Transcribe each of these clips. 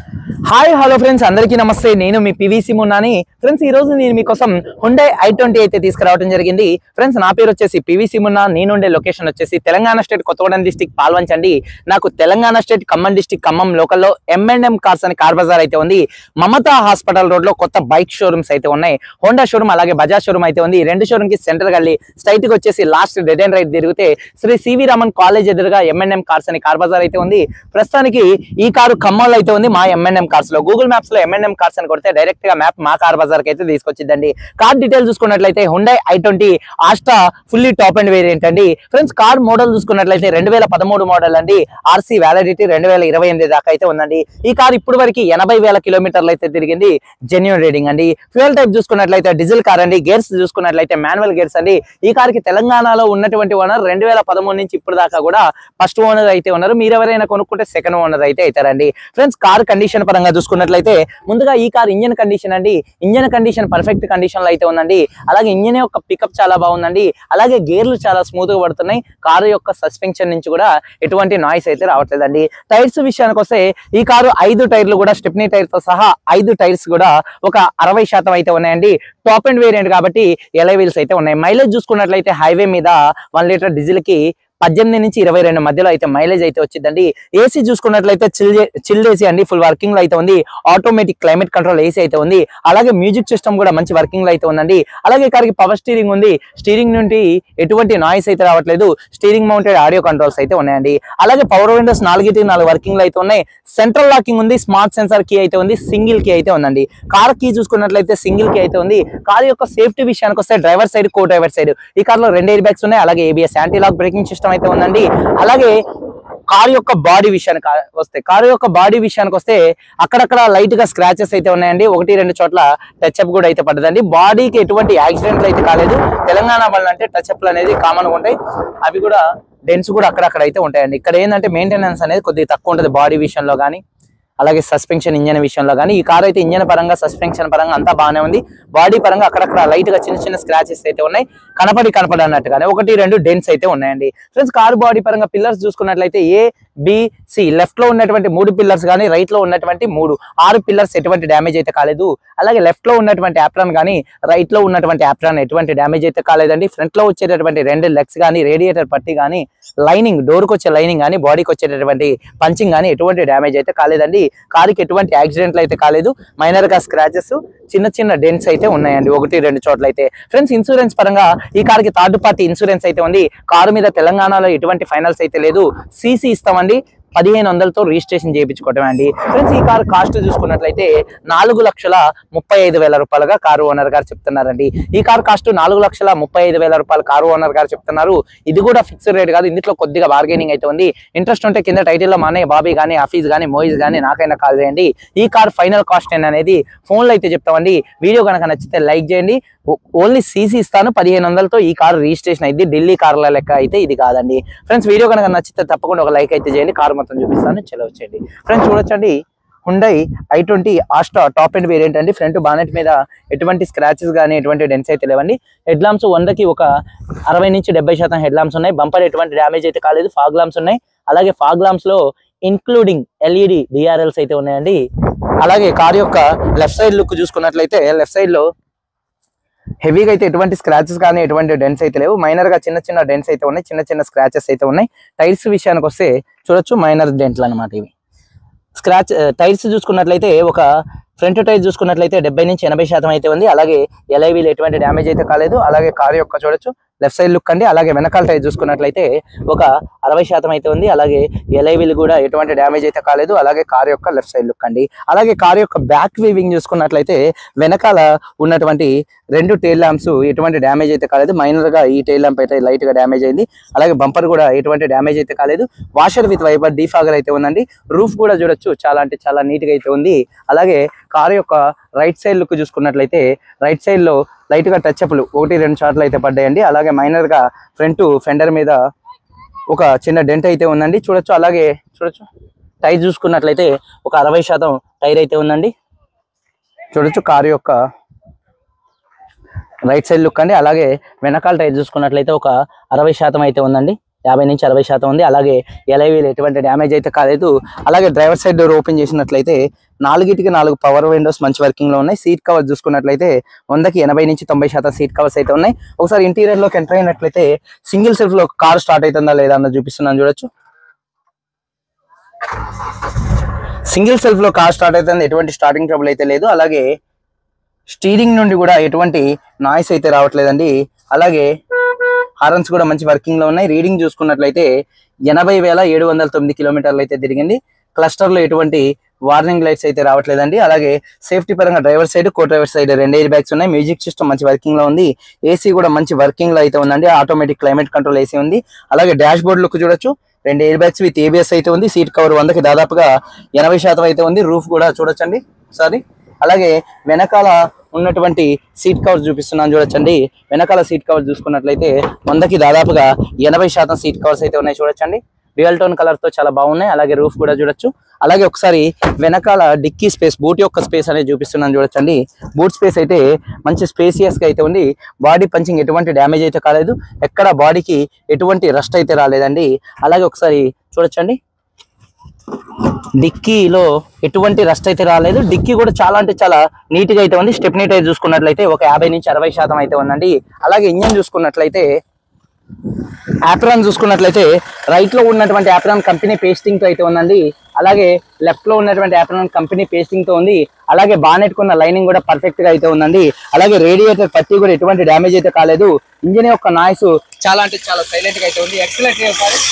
Hi hello friends, అందరికీ నమస్తే. నేను మీ పివిసి మున్నాని. ఫ్రెండ్స్, ఈ రోజు నేను మీకోసం హుండై i20 అయితే తీసుకురావడం జరిగింది. ఫ్రెండ్స్, నా పేరు వచ్చేసి పివిసి మున్నా. నేనుండే లొకేషన్ వచ్చేసి తెలంగాణ స్టేట్ కొత్తగూడెం డిస్టిక్ పాల్వంచ్ అండి. నాకు తెలంగాణ స్టేట్ ఖమ్మం డిస్టిక్ ఖమ్మం లోకల్లో M&M కార్స్ అని కార్ బజార్ అయితే ఉంది. మమతా హాస్పిటల్ రోడ్ లో కొత్త బైక్ షోరూమ్స్ అయితే ఉన్నాయి. హోండా షోరూమ్ అలాగే బజాజ్ షోరూమ్ అయితే ఉంది. రెండు షోరూమ్ కి సెంటర్ గల్లీ స్ట్రైట్ కి వచ్చేసి లాస్ట్ డెడ్ అండ్ రైట్ తిరిగితే శ్రీ సివి రామన్ కాలేజ్ ఎదురుగా M&M కార్స్ అని కార్ బజార్ అయితే ఉంది. ప్రస్తుతానికి ఈ కారు ఖమ్మంలో అయితే ఉంది. మా M&M కార్స్ లో గూగుల్ మ్యాప్స్ లో M&M కార్స్ అని కొడితే డైరెక్ట్ గా మ్యాప్ మా కార్ బజార్ కి అయితే తీసుకొచ్చిద్దండి. కార్ డీటెయిల్స్ చూసుకున్నట్లయితే Hyundai i20 Asta fully top and variant అండి. ఫ్రెండ్స్, కార్ మోడల్ చూసుకున్నట్లయితే 2013 మోడల్ అండి. ఆర్సీ వ్యాలిడిటీ 2028 దాకా అయితే ఉందండి. ఈ కార్ ఇప్పుడు వరకు 80,000 కిలోమీటర్లు అయితే తిరిగింది. జెన్యూన్ రీడింగ్ అండి. ఫ్యూయల్ టైప్ చూసుకున్నట్లయితే డీజిల్ కార్ అండి. గేర్స్ చూసుకున్నట్లయితే మాన్యువల్ గేర్స్ అండి. ఈ కార్ కి తెలంగాణలో ఉన్నటువంటి ఓనర్ 2013 నుంచి ఇప్పుడు దాకా కూడా ఫస్ట్ ఓనర్ అయితే ఉన్నారు. మీరు ఎవరైనా కొనుక్కుంటే సెకండ్ ఓనర్ అయితే అవుతారండి. ఫ్రెండ్స్, కార్ కండిషన్ పరంగా చూసుకున్నట్లయితే ముందుగా ఈ కార్ ఇంజన్ కండిషన్ అండి. ఇంజన్ కండిషన్ పర్ఫెక్ట్ కండిషన్ లో అయితే ఉందండి. అలాగే ఇంజన్ యొక్క పికప్ చాలా బాగుందండి. అలాగే గేర్లు చాలా స్మూత్ గా పడుతున్నాయి. కారు యొక్క సస్పెన్షన్ నుంచి కూడా ఎటువంటి నాయిస్ అయితే రావట్లేదండి. టైర్స్ విషయానికి వస్తే ఈ కారు 5 టైర్లు కూడా స్టెప్నీ టైర్ తో సహా 5 టైర్స్ కూడా ఒక 60% అయితే ఉన్నాయండి. టాప్ అండ్ వేరియంట్ కాబట్టి ఎలై వీల్స్ అయితే ఉన్నాయి. మైలేజ్ చూసుకున్నట్లయితే హైవే మీద 1 లీటర్ డీజిల్ కి 18 నుంచి 22 మధ్యలో అయితే మైలేజ్ అయితే వచ్చిందండి. ఏసీ చూసుకున్నట్లయితే చిల్డ్ ఏసీ అండి. ఫుల్ వర్కింగ్ లో అయితే ఉంది. ఆటోమేటిక్ క్లైమేట్ కంట్రోల్ ఏసీ అయితే ఉంది. అలాగే మ్యూజిక్ సిస్టమ్ కూడా మంచి వర్కింగ్ లో అయితే ఉందండి. అలాగే కార్కి పవర్ స్టీరింగ్ ఉంది. స్టీరింగ్ నుండి ఎటువంటి నాయిస్ అయితే రావట్లేదు. స్టీరింగ్ మౌంటెడ్ ఆడియో కంట్రోల్స్ అయితే ఉన్నాయండి. అలాగే పవర్ విండోస్ 4 వర్కింగ్ లో అయితే ఉన్నాయి. సెంట్రల్ లాకింగ్ ఉంది. స్మార్ట్ సెన్సార్ కీ అయితే ఉంది. సింగిల్ కీ అయితే ఉందండి. కార్ కీ చూసుకున్నట్లయితే సింగిల్ కీ అయితే ఉంది. కార్ యొక్క సేఫ్టీ విషయానికి వస్తే driver side, co driver side ఈ కార్ లో 2 ఎయిర్ బ్యాగ్స్ ఉన్నాయి. అలాగే ABS anti lock braking system అయితే ఉందండి. అలాగే కారు యొక్క బాడీ విషయానికి వస్తే అక్కడక్కడ లైట్ గా స్క్రాచెస్ అయితే ఉన్నాయండి. 1-2 చోట్ల టచ్ అప్ కూడా అయితే పడ్డదండి. బాడీకి ఎటువంటి యాక్సిడెంట్లు అయితే కాలేదు. తెలంగాణ బండ్లు అంటే టచ్ అప్లు అనేది కామన్ గా ఉంటాయి. అవి కూడా డెన్స్ కూడా అక్కడక్కడ అయితే ఉంటాయండి. ఇక్కడ ఏంటంటే మెయింటెనెన్స్ అనేది కొద్దిగా తక్కువ ఉంటుంది బాడీ విషయంలో కానీ, అలాగే సస్పెన్షన్ ఇంజన్ విషయంలో కానీ. ఈ కార్ అయితే ఇంజన్ పరంగా, సస్పెన్షన్ పరంగా అంతా బాగానే ఉంది. బాడీ పరంగా అక్కడక్కడ లైట్ గా చిన్న స్క్రాచెస్ అయితే ఉన్నాయి. కనపడి అన్నట్టుగానే 1-2 డెన్స్ అయితే ఉన్నాయండి. ఫ్రెండ్స్, కార్ బాడీ పరంగా పిల్లర్స్ చూసుకున్నట్లయితే ABC లెఫ్ట్ లో ఉన్నటువంటి 3 పిల్లర్స్ కానీ, రైట్ లో ఉన్నటువంటి 6 పిల్లర్స్ ఎటువంటి డ్యామేజ్ అయితే కాలేదు. అలాగే లెఫ్ట్ లో ఉన్నటువంటి యాప్రాన్ కానీ, రైట్ లో ఉన్నటువంటి యాప్రాన్ ఎటువంటి డ్యామేజ్ అయితే కాలేదండి. ఫ్రంట్ లో వచ్చేటటువంటి 2 లెగ్స్ కానీ, రేడియేటర్ పట్టి కానీ, లైనింగ్ డోర్ కు వచ్చే లైనింగ్ కానీ, బాడీకి వచ్చేటటువంటి పంచింగ్ కానీ ఎటువంటి డ్యామేజ్ అయితే కాలేదండి. కారుకి ఎటువంటి యాక్సిడెంట్లు అయితే కాలేదు. మైనర్ గా స్క్రాచెస్, చిన్న డెంట్స్ అయితే ఉన్నాయండి 1-2 చోట్ల అయితే. ఫ్రెండ్స్, ఇన్సూరెన్స్ పరంగా ఈ కార్కి థర్డ్ పార్టీ ఇన్సూరెన్స్ అయితే ఉంది. కారు మీద తెలంగాణలో ఎటువంటి ఫైనల్స్ అయితే లేదు. CC ఇస్తామండి. 1500తో రిజిస్ట్రేషన్ చేయించుకోవటం అండి. ఫ్రెండ్స్, ఈ కార్ కాస్ట్ చూసుకున్నట్లయితే 4,35,000 రూపాయలుగా కారు ఓనర్ గారు చెప్తున్నారండి. ఈ కార్ కాస్ట్ 4,35,000 రూపాయలు కారు ఓనర్ గారు చెప్తున్నారు. ఇది కూడా ఫిక్స్డ్ రేట్ కాదు. ఇందులో కొద్దిగా బార్గెనింగ్ అయితే ఉంది. ఇంట్రెస్ట్ ఉంటే కింద టైటిల్ లో మానే బాబీ కానీ, హఫీజ్ కానీ, మోయిజ్ కానీ నాకైనా కాల్ చేయండి. ఈ కార్ ఫైనల్ కాస్ట్ అనేది ఫోన్ లో అయితే చెప్తామండి. వీడియో కనుక నచ్చితే లైక్ చేయండి. ఓన్లీ CC ఇస్తాను. 1500తో ఈ కార్ రిజిస్ట్రేషన్ అయింది. ఢిల్లీ కార్ల లెక్క అయితే ఇది కాదండి. ఫ్రెండ్స్, వీడియో కనుక నచ్చితే తప్పకుండా ఒక లైక్ అయితే చేయండి. కార్ మొత్తం చూపిస్తాను, చలో వచ్చేయండి. ఫ్రెండ్స్, చూడొచ్చండి, Hyundai i20 Asta top and variant అండి. ఫ్రంట్ బానెట్ మీద ఎటువంటి స్క్రాచెస్ కానీ, ఎటువంటి డెన్స్ అయితే లేవండి. హెడ్ లాంప్స్ 100కి ఒక 60 నుంచి 70% హెడ్ లాంప్స్ ఉన్నాయి. బంపర్ ఎటువంటి డ్యామేజ్ అయితే కాలేదు. ఫాగ్ లాంప్స్ ఉన్నాయి. అలాగే ఫాగ్ లాంప్స్ లో ఇన్క్లూడింగ్ LED DRLs అయితే ఉన్నాయండి. అలాగే కార్ యొక్క లెఫ్ట్ సైడ్ లుక్ చూసుకున్నట్లయితే లెఫ్ట్ సైడ్ లో హెవీగా అయితే ఎటువంటి స్క్రాచెస్ కానీ, ఎటువంటి డెన్స్ అయితే లేవు. మైనర్ గా చిన్న డెన్స్ అయితే ఉన్నాయి. చిన్న స్క్రాచెస్ అయితే ఉన్నాయి. టైర్స్ విషయానికి వస్తే చూడొచ్చు, మైనర్ డెంట్లు అనమాట ఇవి. టైర్స్ చూసుకున్నట్లయితే ఒక ఫ్రంట్ టైర్ చూసుకున్నట్లయితే 70 నుంచి 80% అయితే ఉంది. అలాగే ఎలై వీల్ ఎటువంటి డ్యామేజ్ అయితే కాలేదు. అలాగే కార్ యొక్క చూడొచ్చు లెఫ్ట్ సైడ్ లుక్ అండి. అలాగే వెనకాల టైర్ చూసుకున్నట్లయితే ఒక 60% అయితే ఉంది. అలాగే ఎలై వీల్ కూడా ఎటువంటి డ్యామేజ్ అయితే కాలేదు. అలాగే కార్ యొక్క లెఫ్ట్ సైడ్ లుక్ అండి. అలాగే కార్ యొక్క బ్యాక్ వీవింగ్ చూసుకున్నట్లయితే వెనకాల ఉన్నటువంటి 2 టైల్ ల్యాంప్స్ ఎటువంటి డ్యామేజ్ అయితే కాలేదు. మైనర్ గా ఈ టైల్ ల్యాంప్ అయితే లైట్ గా డ్యామేజ్ అయింది. అలాగే బంపర్ కూడా ఎటువంటి డ్యామేజ్ అయితే కాలేదు. వాషర్ విత్ వైపర్ డీఫాగర్ అయితే ఉందండి. రూఫ్ కూడా చూడొచ్చు, చాలా అంటే చాలా నీట్ గా అయితే ఉంది. అలాగే కార్ యొక్క రైట్ సైడ్ లుక్ చూసుకున్నట్లయితే రైట్ సైడ్ లో లైట్ గా టచ్ అప్లు 1-2 చోట్ల అయితే పడ్డాయండి. అలాగే మైనర్ గా ఫ్రంట్ ఫెండర్ మీద ఒక చిన్న డెంట్ అయితే ఉందండి, చూడొచ్చు. అలాగే చూడొచ్చు, టైర్ చూసుకున్నట్లయితే ఒక 60% టైర్ అయితే ఉందండి. చూడొచ్చు కారు యొక్క రైట్ సైడ్ లుక్ అండి. అలాగే వెనకాల టైర్ చూసుకున్నట్లయితే ఒక 60% అయితే ఉందండి. 50 నుంచి 60% ఉంది. అలాగే ఎలైవీలు ఎటువంటి డ్యామేజ్ అయితే కాలేదు. అలాగే డ్రైవర్ సైడ్ డోర్ ఓపెన్ చేసినట్లయితే 4 పవర్ విండోస్ మంచి వర్కింగ్ లో ఉన్నాయి. సీట్ కవర్స్ చూసుకున్నట్లయితే 100కి 80 నుంచి 90% సీట్ కవర్స్ అయితే ఉన్నాయి. ఒకసారి ఇంటీరియర్ లోకి ఎంటర్ అయినట్లయితే సింగిల్ సెల్ఫ్ లో కార్ స్టార్ట్ అవుతుందా లేదా అన్నది చూపిస్తున్నాను చూడొచ్చు. సింగిల్ సెల్ఫ్ లో కార్ స్టార్ట్ అవుతుంది, ఎటువంటి స్టార్టింగ్ ట్రబుల్ అయితే లేదు. అలాగే స్టీరింగ్ నుండి కూడా ఎటువంటి నాయిస్ అయితే రావట్లేదండి. అలాగే హార్న్స్ కూడా మంచి వర్కింగ్ లో ఉన్నాయి. రీడింగ్ చూసుకున్నట్లయితే 80,709 కిలోమీటర్లు అయితే తిరిగింది. క్లస్టర్ లో ఎటువంటి వార్నింగ్ లైట్స్ అయితే రావట్లేదండి. అలాగే సేఫ్టీ పరంగా driver side co driver side 2 air bags ఉన్నాయి. మ్యూజిక్ సిస్టమ్ మంచి వర్కింగ్ లో ఉంది. ఏసీ కూడా మంచి వర్కింగ్ లో అయితే ఉందండి. ఆటోమేటిక్ క్లైమేట్ కంట్రోల్ ఏసీ ఉంది. అలాగే డాష్ బోర్డ్ లుక్ చూడొచ్చు. 2 ఎయిర్ బ్యాగ్స్ విత్ ఏబిఎస్ అయితే ఉంది. సీట్ కవర్ 100కి దాదాపుగా 80% అయితే ఉంది. రూఫ్ కూడా చూడొచ్చండి ఒకసారి. అలాగే వెనకాల ఉన్నటువంటి సీట్ కవర్స్ చూపిస్తున్నాను చూడొచ్చండి. వెనకాల సీట్ కవర్స్ చూసుకున్నట్లయితే 100కి దాదాపుగా 80% సీట్ కవర్స్ అయితే ఉన్నాయి చూడొచ్చండి. డ్యూయల్ టోన్ కలర్ తో చాలా బాగున్నాయి. అలాగే రూఫ్ కూడా చూడొచ్చు. అలాగే ఒకసారి వెనకాల డిక్కీ స్పేస్, బూట్ యొక్క స్పేస్ అనేది చూపిస్తున్నాను చూడొచ్చండి. బూట్ స్పేస్ అయితే మంచి స్పేసియస్ గా అయితే ఉంది. బాడీ పంచింగ్ ఎటువంటి డ్యామేజ్ అయితే కాలేదు. ఎక్కడ బాడీకి ఎటువంటి రస్ట్ అయితే రాలేదండి. అలాగే ఒకసారి చూడొచ్చండి, డిక్కీలో ఎటువంటి రస్ట్ అయితే రాలేదు. డిక్కీ కూడా చాలా అంటే చాలా నీట్ గా అయితే ఉంది. స్టెప్నీ టైర్ చూసుకున్నట్లయితే ఒక 50 నుంచి 60% అయితే ఉందండి. అలాగే ఇంజన్ చూసుకున్నట్లయితే యాప్రాన్ చూసుకున్నట్లయితే రైట్ లో ఉన్నటువంటి యాప్రాన్ కంపెనీ పేస్టింగ్ తో అయితే ఉందండి. అలాగే లెఫ్ట్ లో ఉన్నటువంటి యాప్రాన్ కంపెనీ పేస్టింగ్ తో ఉంది. అలాగే బానెట్ కున్న లైనింగ్ కూడా పర్ఫెక్ట్ గా అయితే ఉందండి. అలాగే రేడియేటర్ పట్టి కూడా ఎటువంటి డ్యామేజ్ అయితే కాలేదు. ఇంజన్ యొక్క నాయిస్ చాలా అంటే చాలా సైలెంట్ గా అయితే ఉంది. ఎక్సలెంట్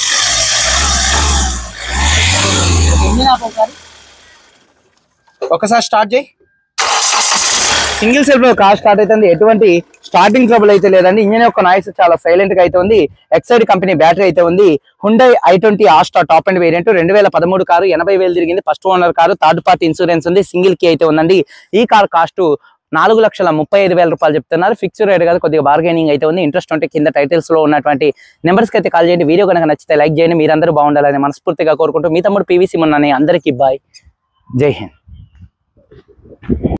ఒకసారి స్టార్ట్ చేయి. సింగిల్ సెల్ఫ్ లో కార్ స్టార్ట్ అవుతుంది. ఎటువంటి స్టార్టింగ్ ట్రబుల్ అయితే లేదండి. ఇంజన్ యొక్క నాయిస్ చాలా సైలెంట్ గా అయితే ఉంది. ఎక్సైడ్ కంపెనీ బ్యాటరీ అయితే ఉంది. Hyundai i20 Asta top and variant 2013 car, 80,000 తిరిగింది. First owner car, third party insurance ఉంది. సింగిల్ కీ అయితే ఉందండి. ఈ కార్ కాస్ట్ 4,35,000 రూపాయలు చెప్తున్నారు. ఫిక్స్డ్ రేట్ కాదు, కొద్దిగా బార్గెనింగ్ అయితే ఉంది. ఇంట్రెస్ట్ ఉంటే కింద టైటిల్స్ లో ఉన్నటువంటి నెంబర్స్ కి అయితే కాల్ చేయండి. వీడియో కనుక నచ్చితే లైక్ చేయండి. మీరందరూ బాగుండాలని మనస్ఫూర్తిగా కోరుకుంటూ మీ తమ్ముడు పీవీసీ మున్నాని. అందరికీ బాయ్, జై హింద్.